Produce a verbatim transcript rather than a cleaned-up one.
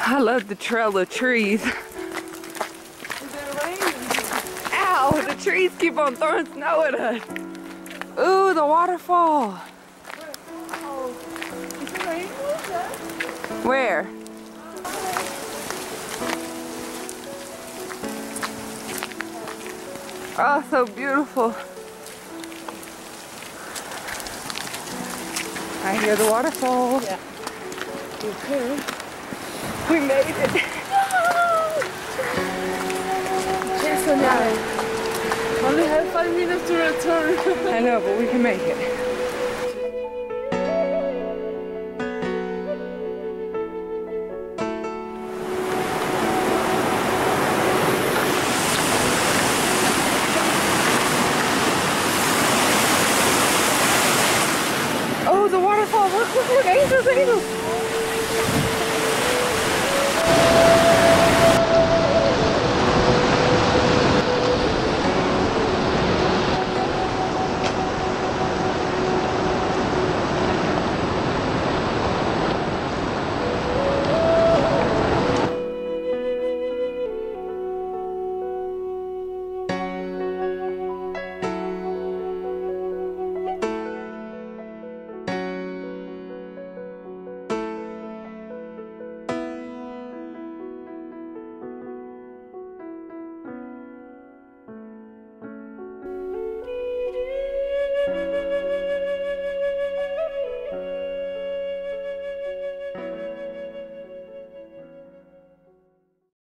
I love the trail of trees. Is it raining? Ow, the trees keep on throwing snow at us. Ooh, the waterfall. Oh, is it raining? Where? Oh, so beautiful. I hear the waterfall. Yeah. Okay. We made it. Yes, Sonia. Only have five minutes to return. I know, but we can make it.